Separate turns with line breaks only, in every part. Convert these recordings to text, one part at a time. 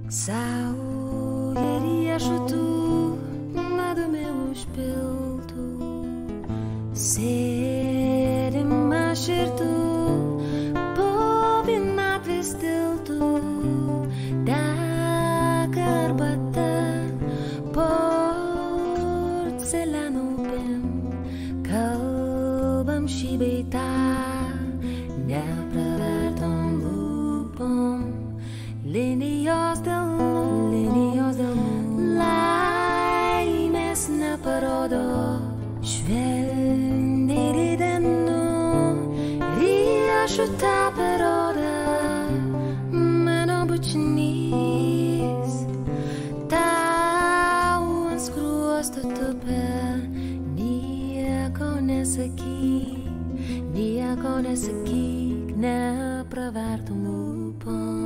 Sauja riešutų, medumi užpiltų, sėdim aš ir tu, po vienatvės tiltų, teka arbata, porceliano upėm, kalbam šį bei tą, nepravertom lūpom. Linijos delnų laimės neparodo, švelniai ridenu riešutą parodo mano bučinys, tau ant skruosto tupia, nieko nesakyk, nepravertom lūpom.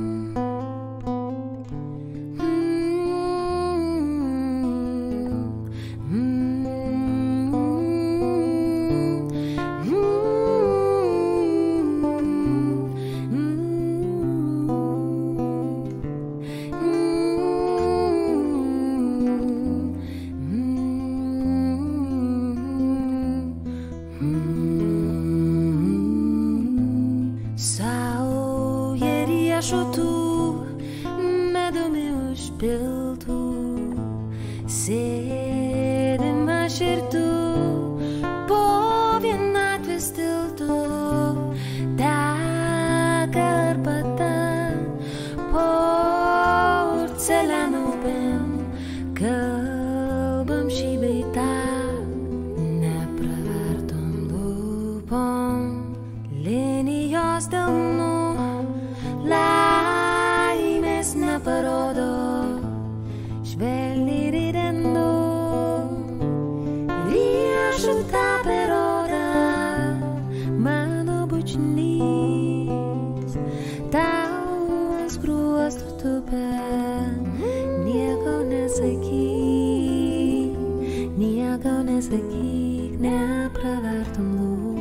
Sauja riešutų, medumi užpiltų, sėdim aš ir tu, po vienatvės tiltų, teka arbata, porceliano upėm, kalbam šį bei tą, nepravertom lūpom. Linijos delnų laimės neparodo, švelniai ridenu riešutą parodo mano bučinys, tau ant skruosto tupia, nieko nesakyk, nepravertom lūpom.